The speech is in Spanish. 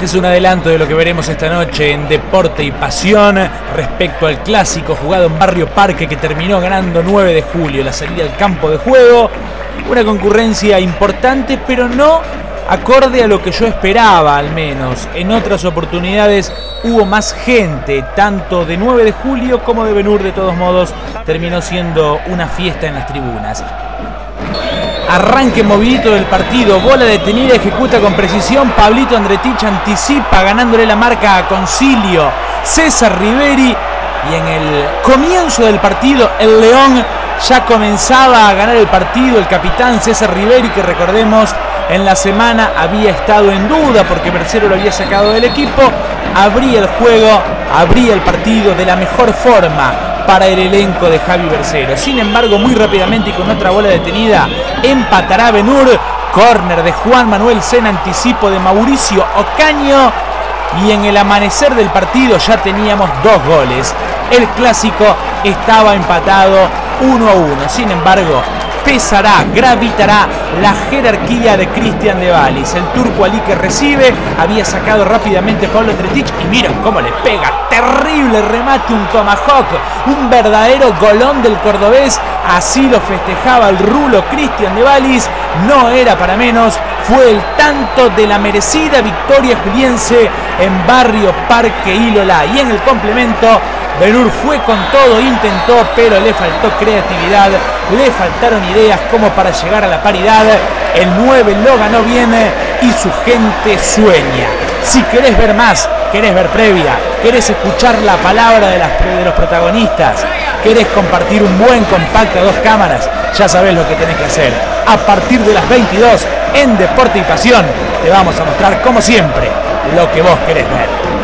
Este es un adelanto de lo que veremos esta noche en Deporte y Pasión respecto al clásico jugado en Barrio Parque que terminó ganando 9 de julio, la salida al campo de juego. Una concurrencia importante, pero no acorde a lo que yo esperaba, al menos. En otras oportunidades hubo más gente, tanto de 9 de julio como de Ben-Hur. De todos modos, terminó siendo una fiesta en las tribunas. Arranque movidito del partido, bola detenida, ejecuta con precisión, Pablito Andretich anticipa ganándole la marca a Concilio, César Riveri, y en el comienzo del partido el León ya comenzaba a ganar el partido. El capitán César Riveri, que recordemos en la semana había estado en duda porque Bercero lo había sacado del equipo, abría el juego, abría el partido de la mejor forma para el elenco de Javi Bercero. Sin embargo, muy rápidamente y con otra bola detenida, empatará Ben-Hur. Córner de Juan Manuel Sena, anticipo de Mauricio Ocaño, y en el amanecer del partido ya teníamos 2 goles. El clásico estaba empatado 1-1. Sin embargo, pesará, gravitará la jerarquía de Cristian de Vallis. El turco Ali que recibe, había sacado rápidamente Pablo Andretich y miren cómo le pega, terrible remate, un tomahawk, un verdadero golón del cordobés. Así lo festejaba el rulo Cristian de Vallis, no era para menos, fue el tanto de la merecida victoria juliense en Barrio Parque Ilolá. Y en el complemento, Ben-Hur fue con todo, intentó, pero le faltó creatividad, le faltaron ideas como para llegar a la paridad. El 9 lo ganó bien y su gente sueña. Si querés ver más, querés ver previa, querés escuchar la palabra de los protagonistas, querés compartir un buen compacto a 2 cámaras, ya sabés lo que tenés que hacer. A partir de las 22 en Deporte y Pasión te vamos a mostrar, como siempre, lo que vos querés ver.